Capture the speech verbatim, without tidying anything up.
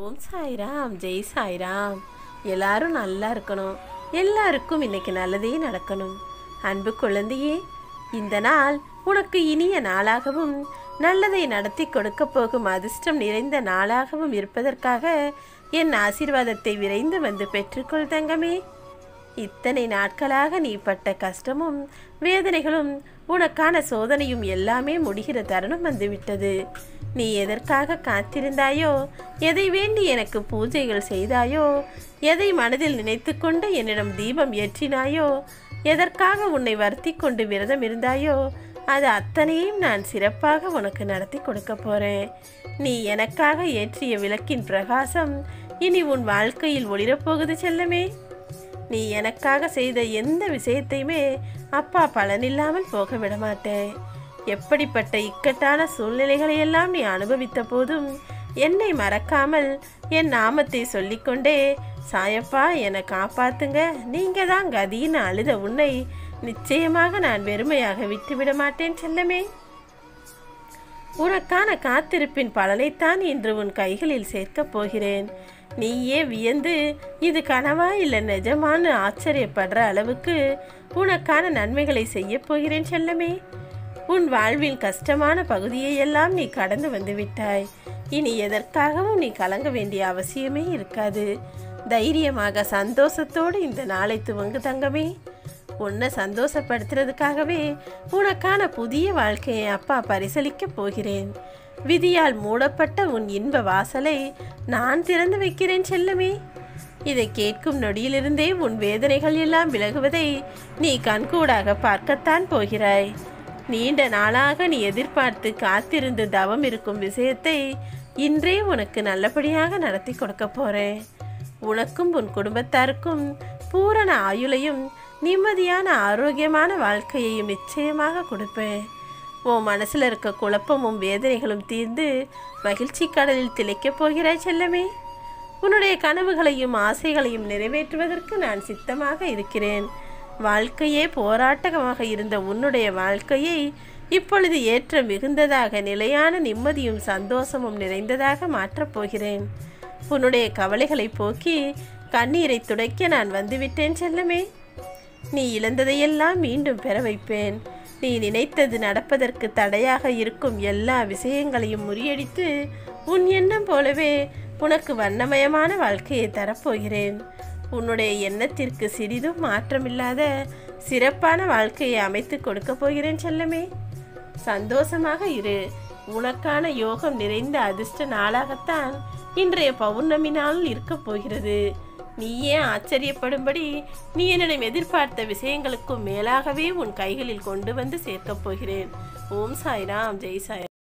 ஓம் சாய்ராம், ஜெய் சாய்ராம். எல்லாரும் நல்லா இருக்கணும். எல்லாருக்கும் இன்னைக்கு நல்லதே நடக்கணும். அன்பு குழந்தையே, இந்த நாள் உனக்கு இனிய நாளாகவும் நல்லதை நடத்தி கொடுக்க போகும் அதிர்ஷ்டம் நிறைந்த நாளாகவும் இருப்பதற்காக என் ஆசீர்வாதத்தை விரைந்து வந்து பெற்றுக்கொள் தங்கமே. இத்தனை நாட்களாக நீ பட்ட கஷ்டமும் வேதனைகளும் உனக்கான சோதனையும் எல்லாமே முடிகிற தருணம் வந்துவிட்டது. நீ எதற்காக காத்திருந்தாயோ, எதை வேண்டி எனக்கு பூஜைகள் செய்தாயோ, எதை மனதில் நினைத்து கொண்டு என்னிடம் தீபம் ஏற்றினாயோ, எதற்காக உன்னை வருத்தி கொண்டு விரதம் இருந்தாயோ, அது அத்தனையும் நான் சிறப்பாக உனக்கு நடத்தி கொடுக்க போறேன். நீ எனக்காக ஏற்றிய விளக்கின் பிரகாசம் இனி உன் வாழ்க்கையில் ஒளிரப்போகுது செல்லமே. நீ எனக்காக செய்த எந்த விஷயத்தையுமே அப்பா பலனில்லாமல் போக விட மாட்டேன். எப்படிப்பட்ட இக்கட்டான சூழ்நிலைகளையெல்லாம் நீ அனுபவித்த போதும் என்னை மறக்காமல் என் நாமத்தை சொல்லிக்கொண்டே சாயப்பா என்னை காப்பாத்துங்க, நீங்க தான் கதின்னு அழுத உன்னை நிச்சயமாக நான் வெறுமையாக விட்டுவிட மாட்டேன் செல்லமே. உனக்கான காத்திருப்பின் பலனைத்தான் இன்று உன் கைகளில் சேர்க்கப் போகிறேன். நீயே வியந்து இது கனவா இல்லை நிஜமானு ஆச்சரியப்படுற அளவுக்கு உனக்கான நன்மைகளை செய்ய போகிறேன் செல்லமே. உன் வாழ்வின் கஷ்டமான பகுதியை எல்லாம் நீ கடந்து வந்து விட்டாய். இனி எதற்காகவும் நீ கலங்க வேண்டிய அவசியமே இருக்காது. தைரியமாக சந்தோஷத்தோடு இந்த நாளை துவங்கு தங்கமே. உன்னை சந்தோஷப்படுத்துறதுக்காகவே உனக்கான புதிய வாழ்க்கையை அப்பா பரிசளிக்க போகிறேன். விதியால் மூடப்பட்ட உன் இன்ப வாசலை நான் திறந்து வைக்கிறேன் செல்லமே. இதை கேட்கும் நொடியிலிருந்தே உன் வேதனைகள் எல்லாம் விலகுவதை நீ கண்கூடாக பார்க்கத்தான் போகிறாய். நீண்ட நாளாக நீ எதிர்பார்த்து காத்திருந்து தவம் இருக்கும் விஷயத்தை இன்றே உனக்கு நல்லபடியாக நடத்தி கொடுக்க போறேன். உனக்கும் உன் குடும்பத்தாருக்கும் பூரண ஆயுளையும் நிம்மதியான ஆரோக்கியமான வாழ்க்கையையும் நிச்சயமாக கொடுப்பேன். உன் மனசுல இருக்க குழப்பமும் வேதனைகளும் தீர்ந்து மகிழ்ச்சி கடலில் திளைக்கப் போகிறாய் செல்லமே. உன்னுடைய கனவுகளையும் ஆசைகளையும் நிறைவேற்றுவதற்கு நான் சித்தமாக இருக்கிறேன். வாழ்க்கையே போராட்டமாக இருந்த உன்னுடைய வாழ்க்கையை இப்பொழுது ஏற்ற மிகுந்ததாக நிலையான நிம்மதியும் சந்தோஷமும் நிறைந்ததாக மாற்றப் போகிறேன். உன்னுடைய கவலைகளை போக்கி கண்ணீரை துடைக்க நான் வந்துவிட்டேன் செல்லமே. நீ இழந்ததையெல்லாம் மீண்டும் பெற வைப்பேன். நீ நினைத்தது நடப்பதற்கு தடையாக இருக்கும் எல்லா விஷயங்களையும் முறியடித்து உன் எண்ணம் போலவே உனக்கு வண்ணமயமான வாழ்க்கையை தரப்போகிறேன். உன்னுடைய எண்ணத்திற்கு சிறிதும் மாற்றமில்லாத சிறப்பான வாழ்க்கையை அமைத்து கொடுக்க போகிறேன் செல்லமே. சந்தோஷமாக இரு. உனக்கான யோகம் நிறைந்த அதிர்ஷ்ட நாளாகத்தான் இன்றைய பௌர்ணமி நாள் இருக்க போகிறது. நீயே ஆச்சரியப்படும்படி நீ என்னிடம் எதிர்பார்த்த விஷயங்களுக்கும் மேலாகவே உன் கைகளில் கொண்டு வந்து சேர்க்கப் போகிறேன். ஓம் சாய்ராம், ஜெய் சாய்.